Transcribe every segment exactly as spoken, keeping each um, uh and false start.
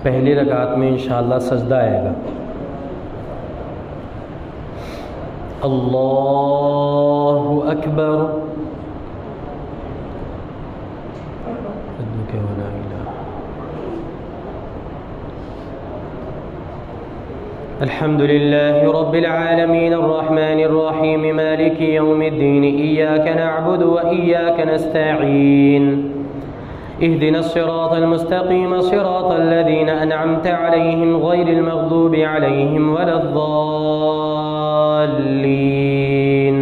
पहली रकात में इंशाअल्लाह सजदा आएगा। अल्लाहु अकबर। अल्हम्दुलिल्लाहि रब्बिल आलमीन अर्रहमानिर रहीम मालिकि यौमिद्दीन इय्याका नअबुदु व इय्याका नस्तईन इहदिनस सिरातल मुस्तक़ीम सिरातल लज़ीना अनअमत अलैहिम गैरिल मग़दूबि अलैहिम वलद्दाल्लीन।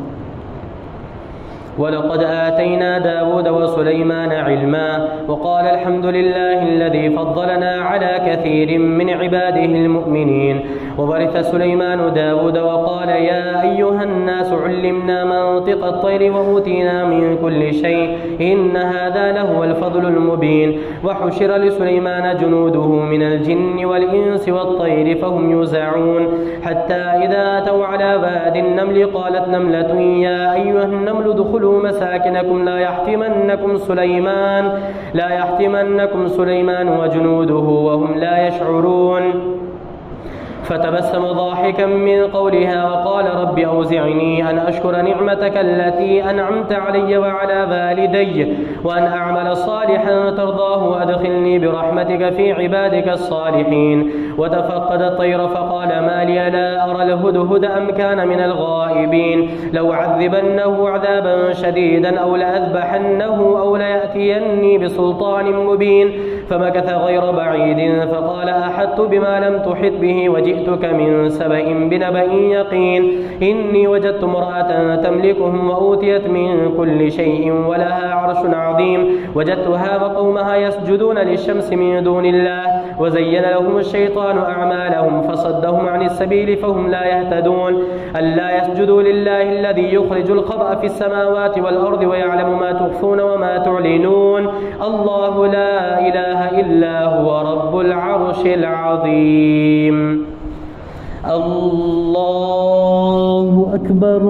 वलक़द आतैना दाऊद व सुलैमान इल्मा वक़ाल अल्हम्दुलिल्लाहि अल्लज़ी फ़द्दलना अला कसीरिम मिन इबादिहिल मुअमिनीन। ववरिथ सुलैमान दाऊद वक़ाल या अय्युहन्नास उल्लिमना मंतिक़ अत्तैर वऊतीना मिन कुल्लि शै इन्न हाज़ा लहुवल फ़ज़्लुल मुबीन। वहुशिर लिसुलैमान जुनूदुहु मिनल जिन्नि वल इंसि वत्तैरि फ़हुम युज़अऊन हत्ता इज़ा अतौ अला वादिन नमलि क़ालत नमलतुन या अय्युहन नमलु उद्खुलू मसाकिनकुम ला यहतिमन्नकुम सुलैमान ला यहतिमन्नकुम सुलैमान वजुनूदुहु वहुम ला यशዑरून। فتبسم ضاحكا من قولها وقال رب أوزعني أن أشكر نعمتك التي أنعمت علي وعلى والدي وأن أعمل صالحا ترضاه وأدخلني برحمتك في عبادك الصالحين. وتفقد الطير فقال ما لي لا أرى الهدهد أم كان من الغائبين لو عذبنه عذابا شديدا أو لأذبحنه أو ليأتيني بسلطان مبين. فمكث غير بعيد فقال أحطت بما لم تحط به وجئتك من سبأ بنبأ يقين. إني وجدت امرأة تملكهم وأوتيت من كل شيء ولها عرش عظيم وجدتها وقومها يسجدون للشمس من دون الله وزين لهم الشيطان أعمالهم فصدهم عن السبيل فهم لا يهتدون. ألا يسجدوا لله الذي يخرج الخبأ في السماوات والأرض ويعلم ما تخفون وما تعلنون. الله لا إله إلا هو رب العرش العظيم. الله أكبر.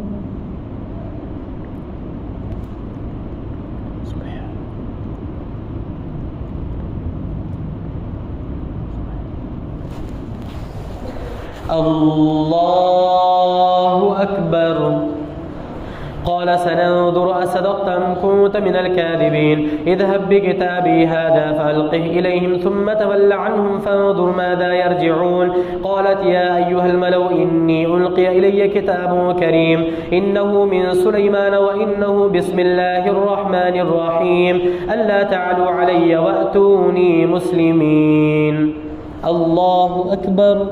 الله أكبر. قال سننظر أصدقت أم كنت من الكاذبين اذهب بكتابي هذا فألقه إليهم ثم تول عنهم فانظر ماذا يرجعون. قالت يا أيها الملأ إني ألقي إلي كتاب كريم إنه من سليمان وإنه بسم الله الرحمن الرحيم ألا تعلوا علي وأتوني مسلمين. الله أكبر.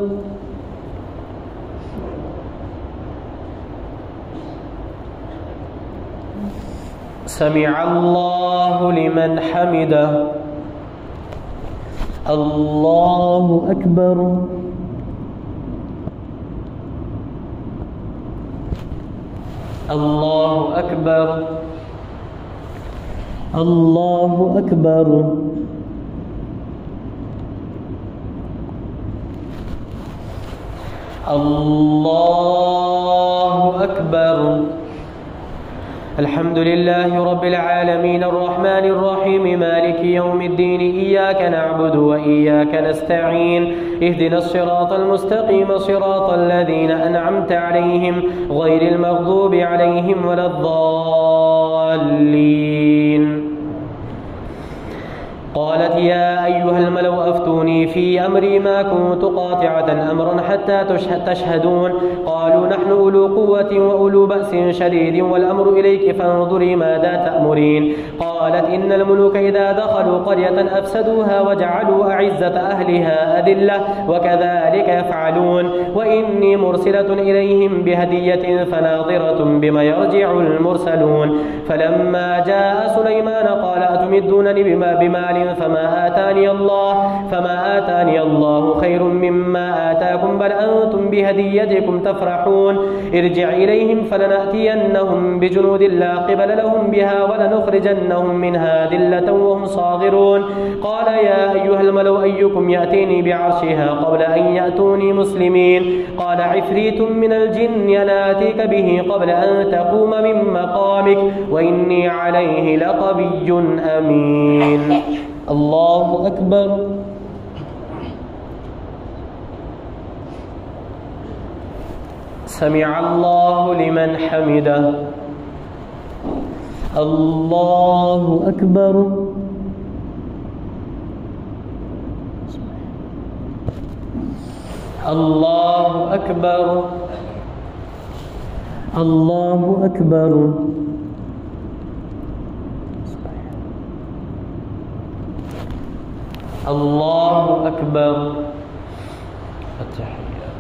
سمع الله لمن حمده. الله أكبر. الله أكبر. الله أكبر. الله أكبر. الحمد لله رب العالمين الرحمن الرحيم مالك يوم الدين إياك نعبد وإياك نستعين اهدنا الصراط المستقيم صراط الذين أنعمت عليهم غير المغضوب عليهم ولا الضالين. قالت يا أيها الملأ أفتوني في أمري ما كنت قاطعة أمرا حتى تشهدون. قالوا نحن أولو قوة وأولو بأس شديد والأمر إليك فانظري ماذا تأمرين. قالت إن الملوك إذا دخلوا قرية أفسدوها وجعلوا أعزة أهلها أذلة وكذلك يفعلون. وإني مرسلة إليهم بهدية فناظرة بما يرجع المرسلون. فلما جاء سليمان قال أتمدونني بما بمال فما آتاني الله فما آتاني الله خير مما آتاكم بل أنتم بهديتكم تفرحون. ارجع إليهم فلنأتينهم بجنود لا قبل لهم بها ولنخرجنهم منها ذلة وهم صاغرون. قال يا أيها الملأ أيكم يأتيني بعرشها قبل أن يأتوني مسلمين. قال عفريت من الجن أنا آتيك به قبل أن تقوم من مقامك وإني عليه لقوي أمين. الله أكبر. سمع الله لمن حمده. الله أكبر. الله أكبر. الله أكبر. الله أكبر. التحيات.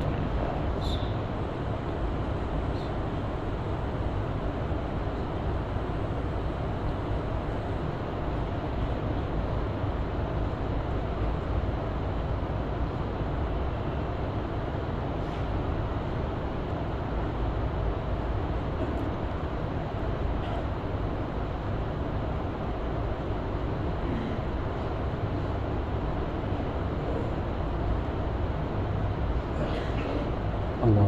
الله.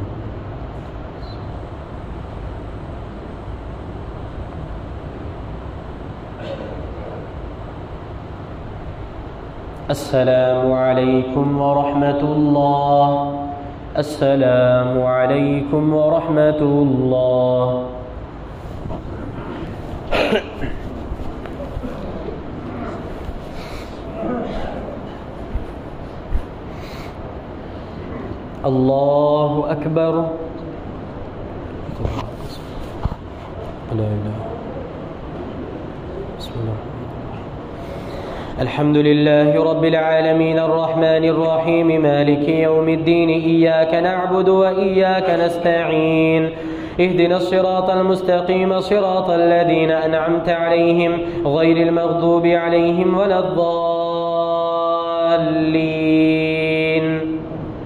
السلام عليكم ورحمة الله. السلام عليكم ورحمة الله. الله أكبر. لا إله. بسم الله. الحمد لله رب العالمين الرحمن الرحيم مالك يوم الدين إياك نعبد وإياك نستعين اهدنا الصراط المستقيم صراط الذين أنعمت عليهم غير المغضوب عليهم ولا الضالين.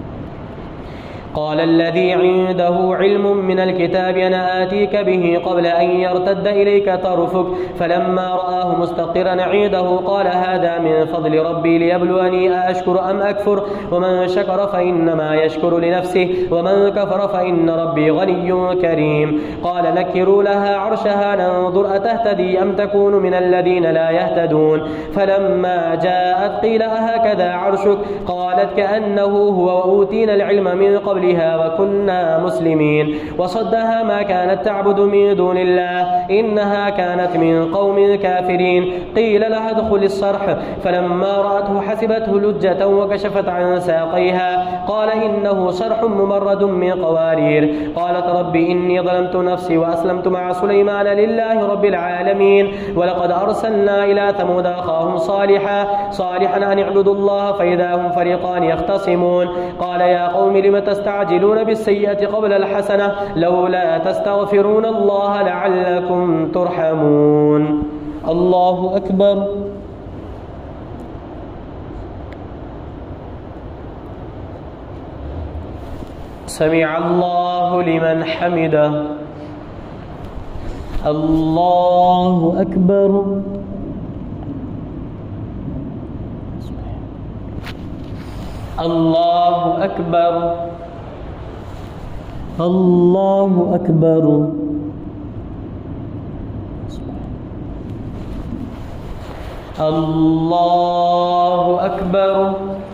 قال الذي عنده علم من الكتاب أنا آتيك به قبل أن يرتد إليك طرفك فلما رآه مستقرا عنده قال هذا من فضل ربي ليبلوني أشكر أم أكفر ومن شكر فإنما يشكر لنفسه ومن كفر فإن ربي غني كريم. قال نكروا لها عرشها ننظر أتهتدي أم تكون من الذين لا يهتدون فلما جاءت قيل أهكذا عرشك قالت كأنه هو وأوتينا العلم من قبل وكنا مسلمين وصدها ما كانت تعبد من دون الله إنها كانت من قوم كافرين. قيل لها ادخل الصرح فلما رأته حسبته لجة وكشفت عن ساقيها قال إنه صرح ممرد من قوارير. قالت رب إني ظلمت نفسي وأسلمت مع سليمان لله رب العالمين. ولقد أرسلنا إلى ثمود أخاهم صالحا صالحا أن اعبدوا الله فإذا هم فريقان يختصمون. قال يا قوم لم تستعجلون بالسيئة قبل الحسنة لولا تستغفرون الله لعلكم ترحمون. الله أكبر. سمع الله لمن حمده. الله أكبر. الله أكبر. الله أكبر. الله أكبر.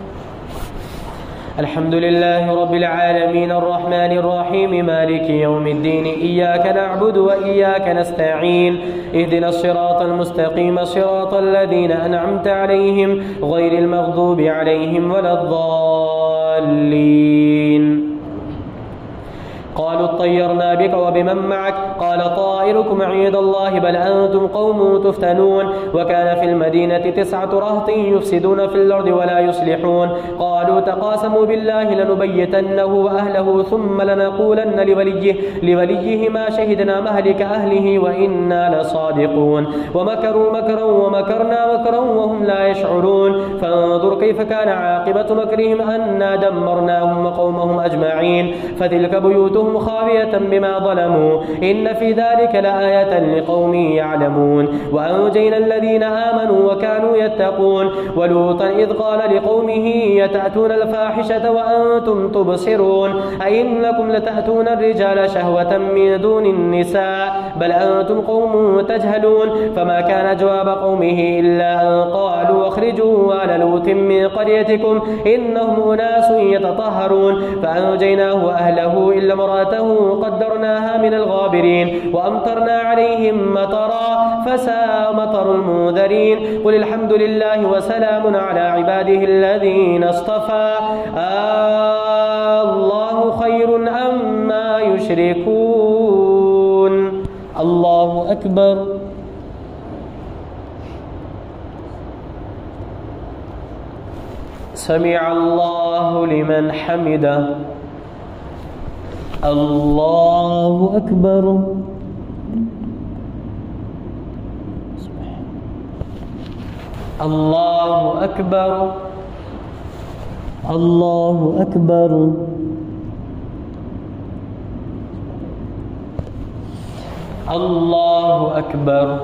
الحمد لله رب العالمين الرحمن الرحيم مالك يوم الدين إياك نعبد وإياك نستعين اهدنا الصراط المستقيم صراط الذين أنعمت عليهم غير المغضوب عليهم ولا الضالين. قالوا اطيرنا بك وبمن معك قال طائركم عند الله بل أنتم قوم تفتنون. وكان في المدينة تسعة رهط يفسدون في الأرض ولا يصلحون. قالوا تقاسموا بالله لنبيتنه وأهله ثم لنقولن لوليه, لوليه ما شهدنا مهلك أهله وإنا لصادقون. ومكروا مكرا ومكرنا مكرا وهم لا يشعرون. فانظر كيف كان عاقبة مكرهم أنا دمرناهم وقومهم أجمعين فتلك بيوتهم خاوية طاغية بما ظلموا إن في ذلك لآية لقوم يعلمون وأنجينا الذين آمنوا وكانوا يتقون ولوطا إذ قال لقومه يتأتون الفاحشة وأنتم تبصرون أئنكم لتأتون الرجال شهوة من دون النساء بل أنتم قوم تجهلون فما كان جواب قومه إلا أن قالوا اخرجوا آل لوط من قريتكم إنهم أناس يتطهرون فأنجيناه وأهله إلا امرأته قدرناها من الغابرين وأمطرنا عليهم مطرا فساء مطر المنذرين قل الحمد لله وسلام على عباده الذين اصطفى آه الله خير أما يشركون الله أكبر سمع الله لمن حمده الله أكبر الله أكبر الله أكبر الله أكبر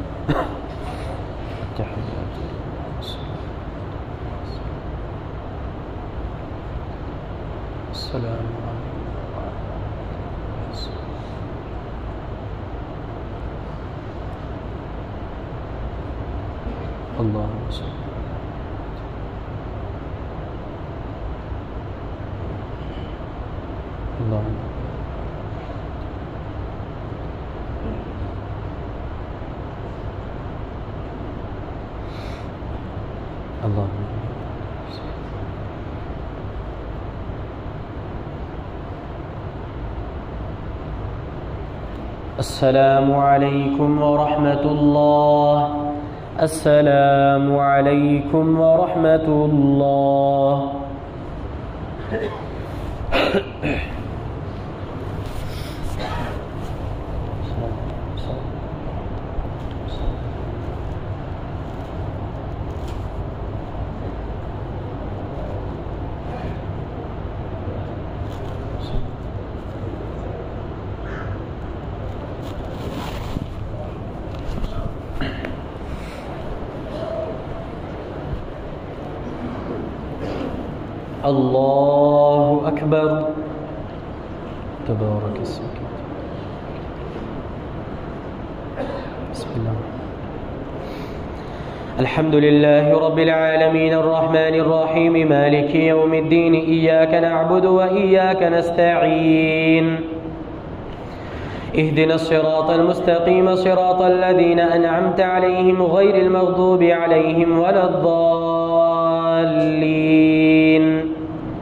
السلام اللهم صل اللهم اللهم السلام عليكم ورحمة الله السلام عليكم ورحمة الله الله أكبر تبارك اسمك بسم الله الحمد لله رب العالمين الرحمن الرحيم مالك يوم الدين إياك نعبد وإياك نستعين اهدنا الصراط المستقيم صراط الذين أنعمت عليهم غير المغضوب عليهم ولا الضالين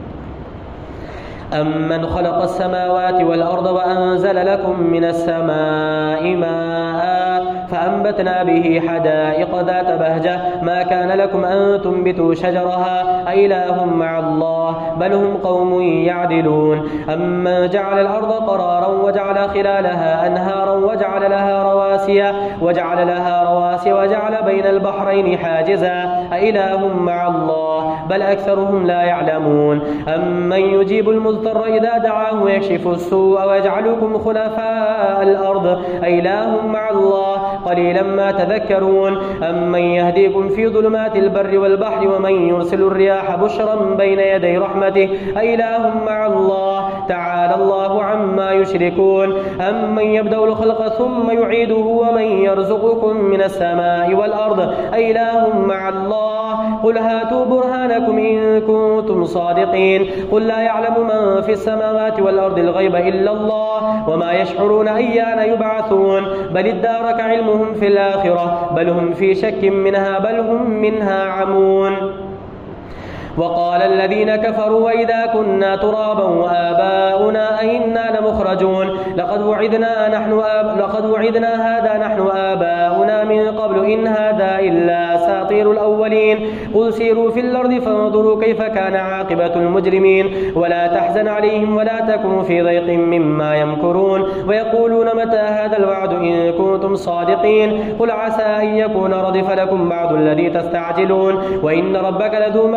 أمن خلق السماوات والأرض وأنزل لكم من السماء ماء فأنبتنا به حدائق ذات بهجة ما كان لكم أن تنبتوا شجرها أإله مع الله بل هم قوم يعدلون أمن جعل الأرض قرارا وجعل خلالها أنهارا وجعل لها رواسي وجعل لها رواسي وجعل بين البحرين حاجزا أإله مع الله بل أكثرهم لا يعلمون أمن يجيب المضطر إذا دعاه ويكشف السوء ويجعلكم خلفاء الأرض أإله مع الله قليلا ما تذكرون أمن يهديكم في ظلمات البر والبحر ومن يرسل الرياح بشرا بين يدي رحمته أإله مع الله تعالى الله عما يشركون أمن يبدأ الخلق ثم يعيده ومن يرزقكم من السماء والأرض أإله مع الله قل هاتوا برهانكم إن كنتم صادقين قل لا يعلم من في السماوات والأرض الغيب إلا الله وما يشعرون أيان يبعثون بل ادارك علمهم في الآخرة بل هم في شك منها بل هم منها عمون وقال الذين كفروا وإذا كنا ترابا وآباؤنا أئنا لمخرجون لقد وعدنا نحن آب... لقد وعدنا هذا نحن آباؤنا من قبل إن هذا إلا أساطير الأولين قل سيروا في الأرض فانظروا كيف كان عاقبة المجرمين ولا تحزن عليهم ولا تكن في ضيق مما يمكرون ويقولون متى هذا الوعد إن كنتم صادقين قل عسى أن يكون ردف لكم بعض الذي تستعجلون وإن ربك لذو مغفرة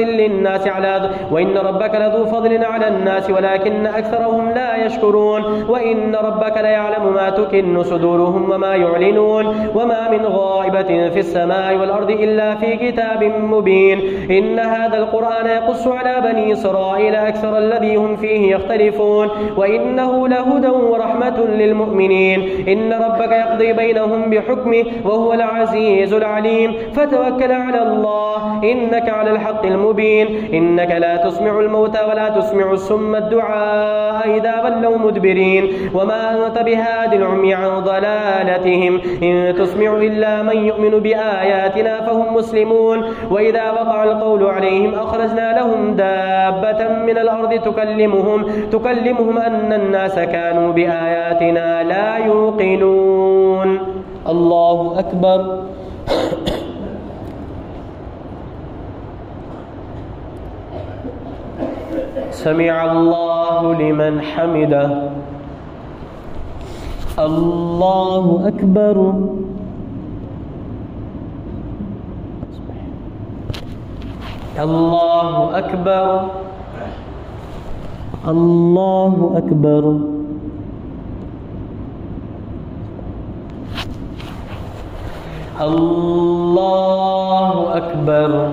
للناس على وإن ربك لذو فضل على الناس ولكن أكثرهم لا يشكرون وإن ربك ليعلم ما تكن صدورهم وما يعلنون وما من غائبة في السماء والأرض إلا في كتاب مبين إن هذا القرآن يقص على بني إسرائيل أكثر الذي هم فيه يختلفون وإنه لهدى ورحمة للمؤمنين إن ربك يقضي بينهم بحكمه وهو العزيز العليم فتوكل على الله إنك على الحق المبين إنك لا تسمع الموتى ولا تسمع السم الدعاء إذا ولوا مدبرين وما أنت بهاد العمي عن ضلالتهم إن تسمع إلا من يؤمن بآياتنا فهم مسلمون وإذا وقع القول عليهم أخرجنا لهم دابة من الأرض تكلمهم تكلمهم أن الناس كانوا بآياتنا لا يوقنون. الله أكبر. سمع الله لمن حمده. الله أكبر. الله أكبر. الله أكبر. الله أكبر.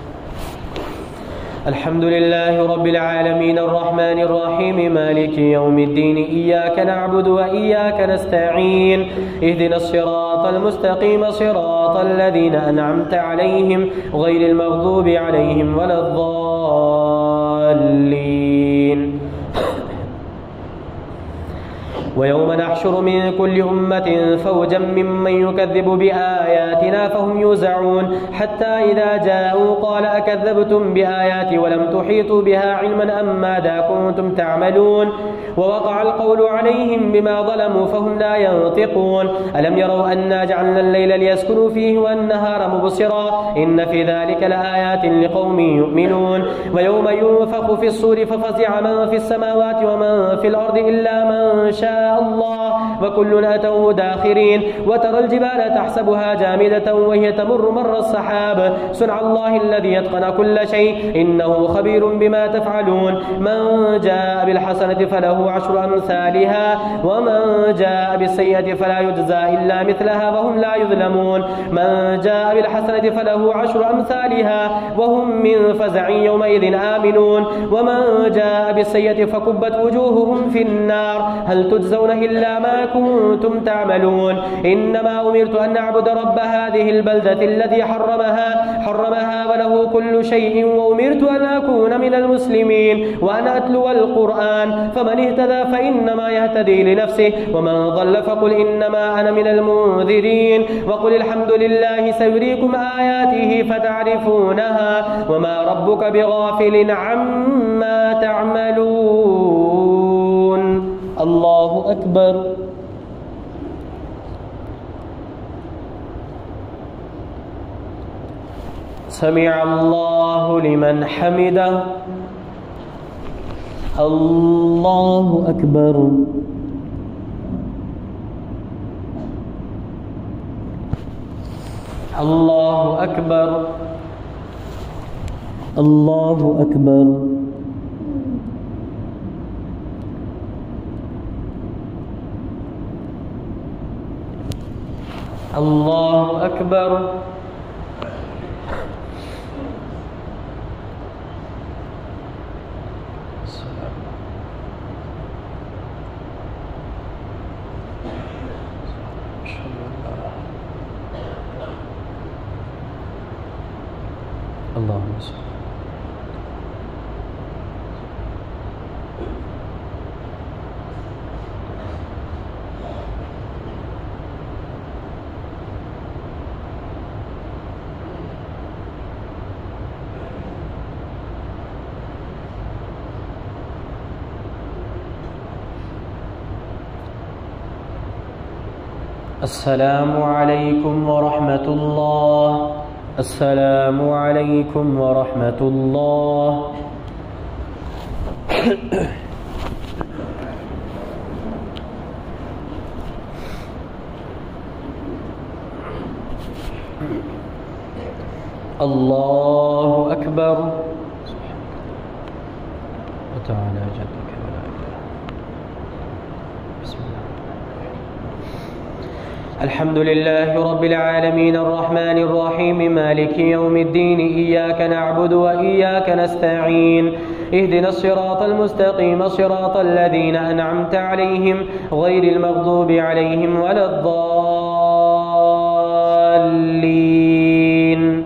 الحمد لله رب العالمين الرحمن الرحيم مالك يوم الدين إياك نعبد وإياك نستعين اهدنا الصراط المستقيم صراط الذين أنعمت عليهم غير المغضوب عليهم ولا الضالين. ويوم نحشر من كل أمة فوجا ممن يكذب بآياتنا فهم يوزعون حتى إذا جاءوا قال أكذبتم بآياتي ولم تحيطوا بها علما أم ماذا كنتم تعملون ووقع القول عليهم بما ظلموا فهم لا ينطقون ألم يروا أنا جعلنا الليل ليسكنوا فيه والنهار مبصرا إن في ذلك لآيات لقوم يؤمنون. ويوم ينفخ في الصور ففزع من في السماوات ومن في الأرض إلا من شاء الله وكل أتوه داخرين وترى الجبال تحسبها جامدة وهي تمر مر السحاب صنع الله الذي يتقن كل شيء إنه خبير بما تفعلون. من جاء بالحسنة فله عشر أمثالها ومن جاء بالسيئة فلا يجزى إلا مثلها وهم لا يظلمون. من جاء بالحسنة فله عشر أمثالها وهم من فزع يومئذ آمنون ومن جاء بالسيئة فكبت وجوههم في النار هل تجزون إلا ما كنتم تعملون. إنما أمرت أن أعبد رب هذه البلدة الذي حرمها حرمها وله كل شيء وأمرت أن أكون من المسلمين وأن أتلو القرآن فمن اهتدى فإنما يهتدي لنفسه ومن ضل فقل إنما أنا من المنذرين وقل الحمد لله سيريكم آياته فتعرفونها وما ربك بغافل عما تعملون. الله أكبر. سمع الله لمن حمده. الله أكبر. الله أكبر. الله أكبر. الله أكبر. اللهم صل. السلام عليكم ورحمة الله. السلام عليكم ورحمة الله. الله أكبر. وتعالى جدك ولا إله. بسم الله. الحمد لله رب العالمين الرحمن الرحيم مالك يوم الدين إياك نعبد وإياك نستعين اهدنا الصراط المستقيم صراط الذين أنعمت عليهم غير المغضوب عليهم ولا الضالين.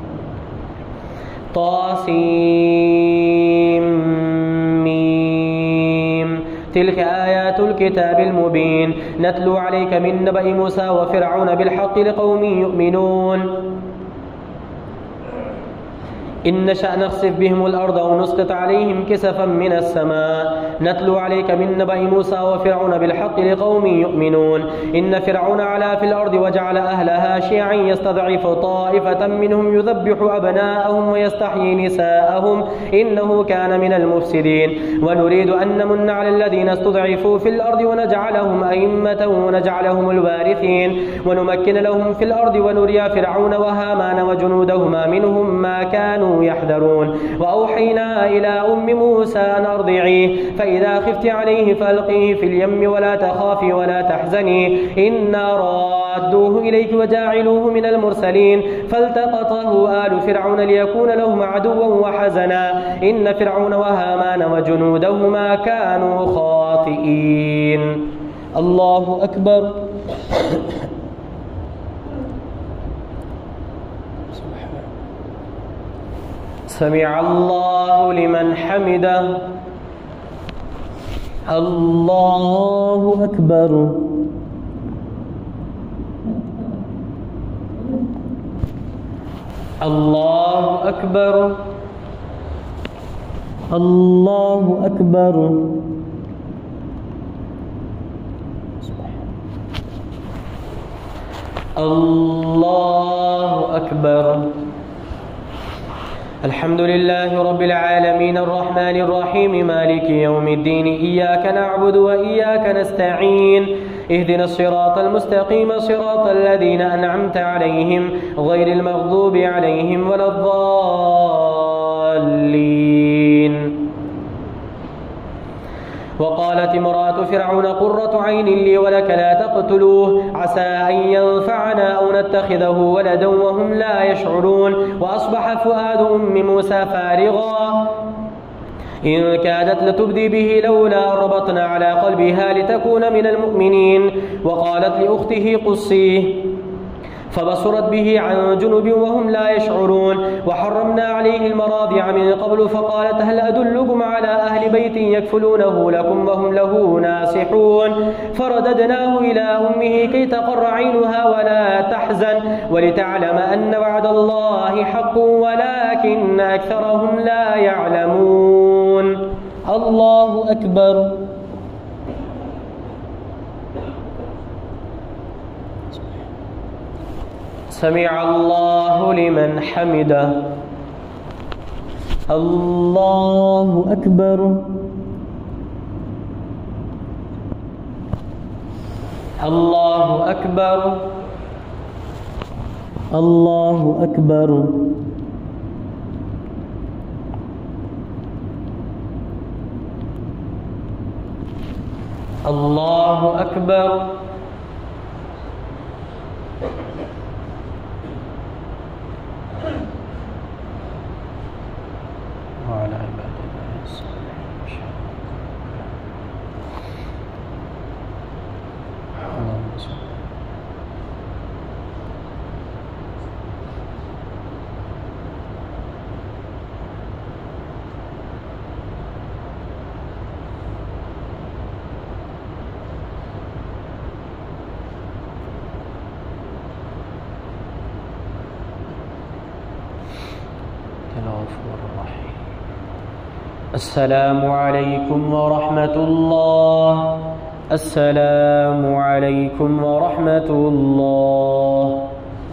طاسيم تلك آيات الكتاب المبين نتلو عليك من نبأ موسى وفرعون بالحق لقوم يؤمنون. إن نشأ نخسف بهم الأرض أو نسقط عليهم كسفا من السماء نتلو عليك من نبأ موسى وفرعون بالحق لقوم يؤمنون. إن فرعون علا في الأرض وجعل أهلها شيعا يستضعف طائفة منهم يذبح أبناءهم ويستحيي نساءهم إنه كان من المفسدين. ونريد أن نمن على الذين استضعفوا في الأرض ونجعلهم أئمة ونجعلهم الوارثين ونمكن لهم في الأرض ونري فرعون وهامان وجنودهما منهم ما كانوا يحذرون. وأوحينا إلى أم موسى أن أرضعيه فإذا خفت عليه فألقيه في اليم ولا تخافي ولا تحزني إنا رادوه إليك وجاعلوه من المرسلين. فالتقطه آل فرعون ليكون لهم عدوا وحزنا إن فرعون وهامان وجنودهما كانوا خاطئين. الله أكبر. سمع الله لمن حمده. الله أكبر. الله أكبر. الله أكبر. الله أكبر. الحمد لله رب العالمين الرحمن الرحيم مالك يوم الدين إياك نعبد وإياك نستعين اهدنا الصراط المستقيم صراط الذين أنعمت عليهم غير المغضوب عليهم ولا الضالين. وقالت امرأة فرعون قرة عين لي ولك لا تقتلوه عسى أن ينفعنا أو نتخذه ولدا وهم لا يشعرون. وأصبح فؤاد أم موسى فارغا إن كادت لتبدي به لولا ربطنا على قلبها لتكون من المؤمنين. وقالت لأخته قصيه فبصرت به عن جنب وهم لا يشعرون. وحرمنا عليه المراضع من قبل فقالت هل أدلكم على أهل بيت يكفلونه لكم وهم له ناصحون. فرددناه إلى أمه كي تقر عينها ولا تحزن ولتعلم أن وعد الله حق ولكن أكثرهم لا يعلمون. الله أكبر. سمع الله لمن حمده. الله أكبر. الله أكبر. الله أكبر. الله أكبر. وعلى عباد الله الصالحين. اللهم صل. الغفور الرحيم. السلام عليكم ورحمة الله. السلام عليكم ورحمة الله.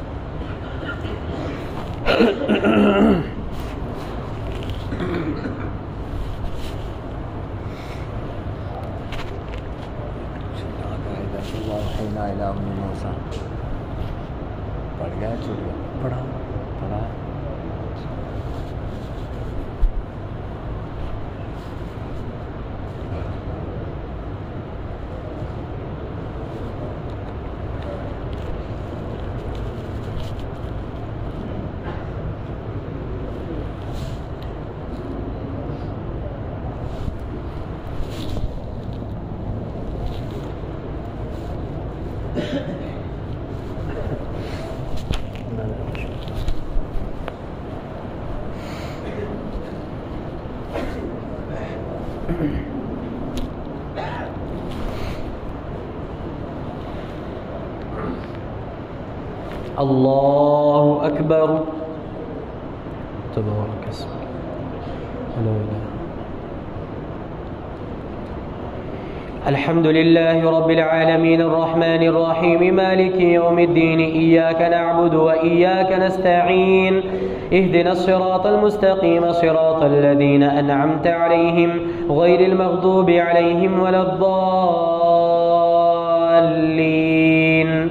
وأوحينا إلى أم موسى. पढ़ गया छूट गया पढ़ा पढ़ा الله أكبر. تبارك اسمك. لا إله. الحمد لله رب العالمين الرحمن الرحيم مالك يوم الدين. إياك نعبد وإياك نستعين. اهدنا الصراط المستقيم صراط الذين أنعمت عليهم غير المغضوب عليهم ولا الضالين.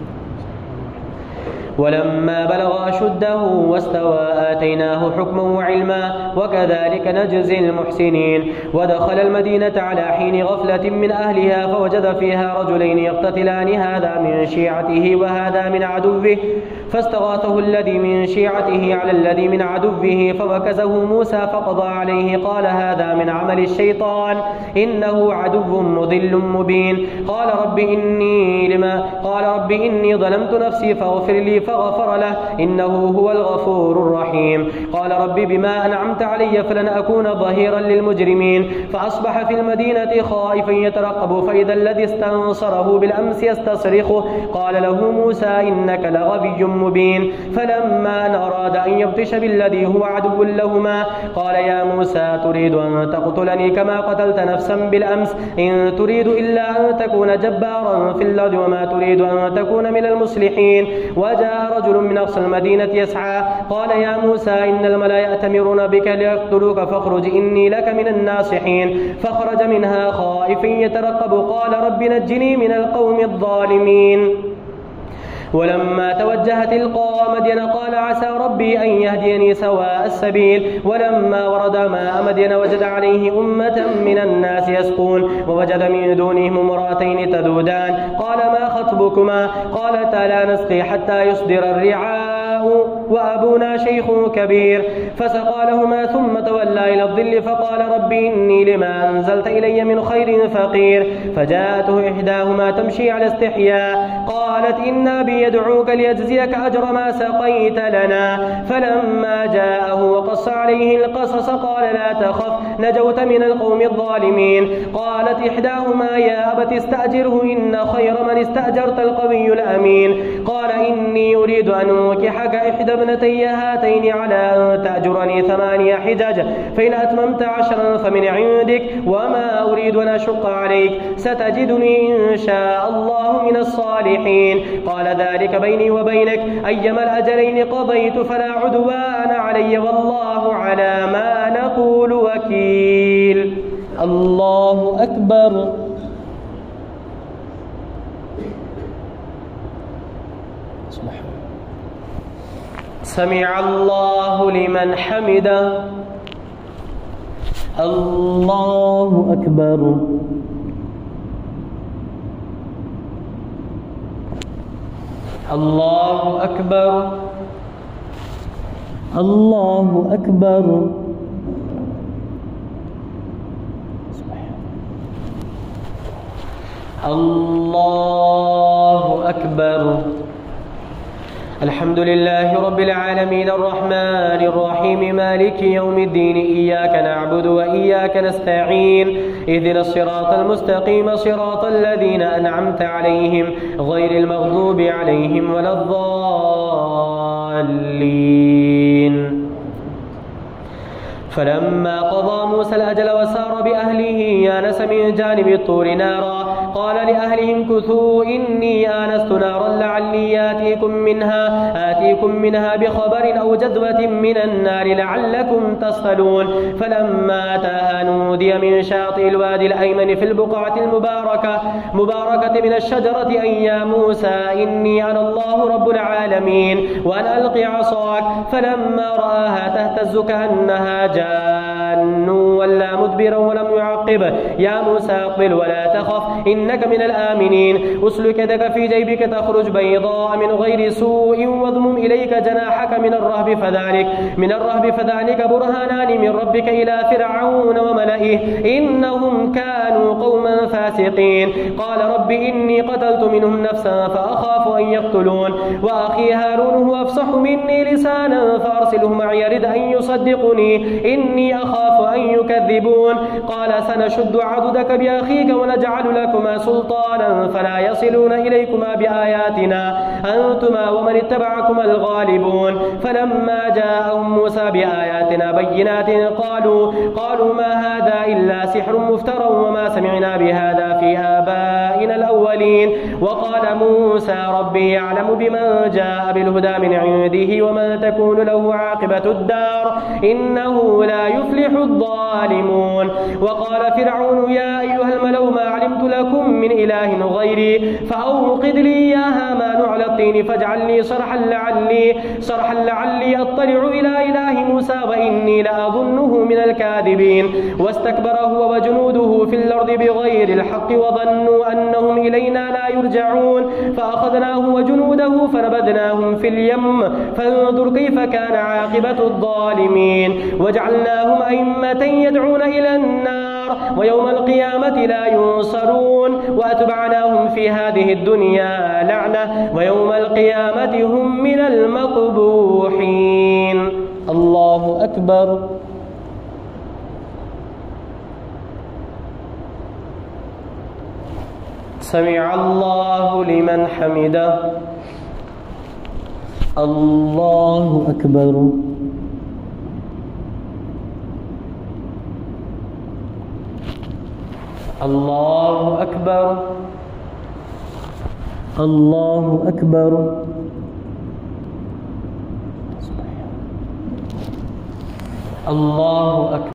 ولما بلغ أشده واستوى آتيناه حكما وعلما وكذلك نجزي المحسنين. ودخل المدينة على حين غفلة من أهلها فوجد فيها رجلين يقتتلان هذا من شيعته وهذا من عدوه فاستغاثه الذي من شيعته على الذي من عدوه فوكزه موسى فقضى عليه قال هذا من عمل الشيطان إنه عدو مضل مبين. قال رب إني لما قال رب إني ظلمت نفسي فاغفر لي فغفر له إنه هو الغفور الرحيم. قال رب بما أنعمت علي فلن أكون ظهيرا للمجرمين. فأصبح في المدينة خائفا يترقب فإذا الذي استنصره بالأمس يستصرخه قال له موسى إنك لغبي مبين. فلما أن أراد أن يبطش بالذي هو عدو لهما قال يا موسى تريد أن تقتلني كما قتلت نفسا بالأمس إن تريد إلا أن تكون جبارا في الأرض وما تريد أن تكون من المصلحين. وجاء رجل من أقصى المدينة يسعى قال يا موسى إن الملأ يأتمرون بك ليقتلوك فاخرج إني لك من الناصحين. فخرج منها خائفا يترقب قال رب نجني من القوم الظالمين. ولما توجه تلقاء مدين قال عسى ربي أن يهديني سواء السبيل. ولما ورد ماء مدين وجد عليه أمة من الناس يسقون ووجد من دونهم امرأتين تذودان قال ما خطبكما قالتا لا نسقي حتى يصدر الرعاء وأبونا شيخ كبير. فسقى لهما ثم تولى إلى الظل فقال رب إني لما أنزلت إلي من خير فقير. فجاءته إحداهما تمشي على استحياء قالت إن أبي يدعوك ليجزيك أجر ما سقيت لنا. فلما جاءه وقص عليه القصص قال لا تخف نجوت من القوم الظالمين. قالت إحداهما يا أبت استأجره إن خير من استأجرت القوي الأمين. قال إني أريد أن أنكحك إحدى ابنتي هاتين على أن تأجرني ثمانية حجج فإن أتممت عشرا فمن عندك وما أريد أن أشق عليك ستجدني إن شاء الله من الصالحين. قال ذلك بيني وبينك أيما الأجلين قضيت فلا عدوان علي والله على ما نقول وكيل. الله أكبر. سمع الله لمن حمده. الله أكبر. الله أكبر. الله أكبر. الله أكبر. الحمد لله رب العالمين الرحمن الرحيم مالك يوم الدين. إياك نعبد وإياك نستعين. اهدنا الصراط المستقيم صراط الذين أنعمت عليهم غير المغضوب عليهم ولا الضالين. فلما قضى موسى الأجل وسار بأهله آنس من جانب الطور نارا قال لأهلهم كثوا إني آنست نارا لعلي آتيكم منها آتيكم منها بخبر أو جذوة من النار لعلكم تصطلون. فلما أتاها نودي من شاطئ الوادي الأيمن في البقعة المباركة مباركة من الشجرة أن يا موسى إني أنا الله رب العالمين وأن ألقي عصاك. فلما رآها تهتز كأنها جان ولا مدبرا ولم يعقب يا موسى أقبل ولا تخف إنك من الآمنين. أسلك يدك في جيبك تخرج بيضاء من غير سوء واضمم إليك جناحك من الرهب فذلك من الرهب فذلك برهانان من ربك إلى فرعون وملئه إنهم كانوا قوما فاسقين. قال رب إني قتلت منهم نفسا فأخاف أخاف أن يقتلون وأخي هارون هو أفصح مني لسانا فأرسله معي يرد أن يصدقني إني أخاف أن يكذبون قال سنشد عضدك بأخيك ونجعل لكما سلطانا فلا يصلون إليكما بآياتنا أنتما ومن اتبعكما الغالبون فلما جاءهم موسى بآياتنا بينات قالوا قالوا ما هذا إلا سحر مفترى وما سمعنا بهذا في آبائنا الأولين وقال موسى ربي يعلم بمن جاء بالهدى من عنده ومن تكون له عاقبة الدار إنه لا يفلح الظالمون وقال فرعون يا أيها الملأ ما علمت لكم من إله غيري فأوقد لي يا هامان على الطين فاجعل لي صرحا لعلي صرحا لعلي أطلع إلى إله موسى وإني لأظنه من الكاذبين واستكبر هو وجنوده في الأرض بغير الحق وظنوا أنهم إلينا لا يرجعون فأخذناه وجنوده فنبذناهم في اليم فانظر كيف كان عاقبة الظالمين وجعلناهم أئمة يدعون إلى النار ويوم القيامة لا ينصرون وأتبعناهم في هذه الدنيا لعنة ويوم القيامة هم من المقبوحين. الله أكبر. سمع الله لمن حمده. الله أكبر. الله أكبر. الله أكبر. الله أكبر.